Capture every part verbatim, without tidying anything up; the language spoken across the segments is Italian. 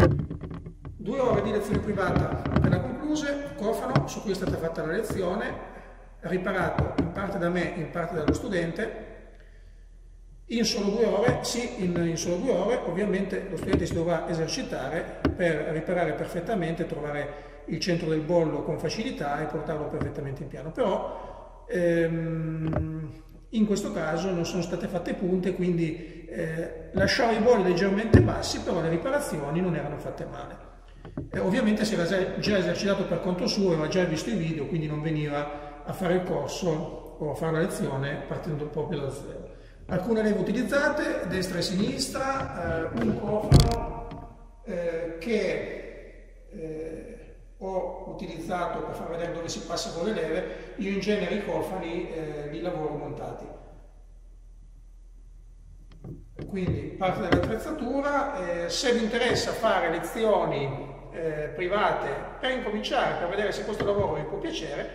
Due ore di lezione privata appena concluse, cofano su cui è stata fatta la lezione, riparato in parte da me, in parte dallo studente. In solo due ore, sì, in, in solo due ore, ovviamente lo studente si dovrà esercitare per riparare perfettamente, trovare il centro del bollo con facilità e portarlo perfettamente in piano. Però ehm, in questo caso non sono state fatte punte, quindi eh, lasciava i bolli leggermente bassi, però le riparazioni non erano fatte male. Eh, ovviamente si era già esercitato per conto suo, aveva già visto i video, quindi non veniva a fare il corso o a fare la lezione partendo proprio da zero. Alcune leve utilizzate, destra e sinistra, eh, un cofano eh, che eh, ho utilizzato per far vedere dove si passa con le leve. Io in genere i cofani eh, li lavoro montati. Quindi parte dell'attrezzatura, eh, se vi interessa fare lezioni eh, private per incominciare, per vedere se questo lavoro vi può piacere,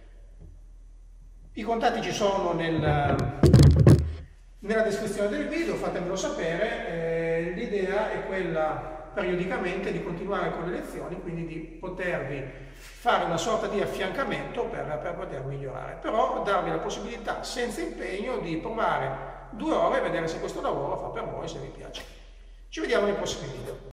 i contatti ci sono nel... nella descrizione del video, fatemelo sapere. Eh, l'idea è quella periodicamente di continuare con le lezioni, quindi di potervi fare una sorta di affiancamento per, per poter migliorare, però darvi la possibilità senza impegno di provare due ore e vedere se questo lavoro fa per voi, se vi piace. Ci vediamo nei prossimi video.